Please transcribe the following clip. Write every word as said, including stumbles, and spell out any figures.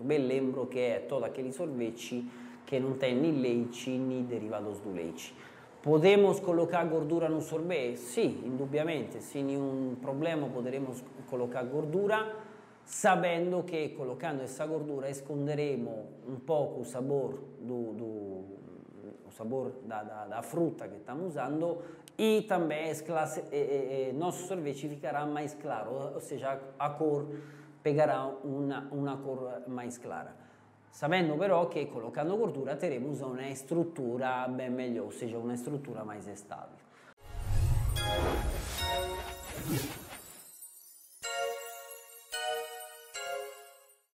bem lembro que é todo aquele sorvete que não tem nem leite nem derivados do leite. Podemos colocar gordura no sorvete? Sim, indubbiamente, sem nenhum problema poderemos colocar gordura, sabendo que colocando essa gordura esconderemo um pouco o sabor do, do o sabor da, da, da fruta que estamos usando e também o nosso sorvete ficará mais claro, ou seja, a cor pegará uma, uma cor mais clara. Sabendo però che colocando gordura teremos una estrutura ben meglio, ou seja, uma estrutura mais estável.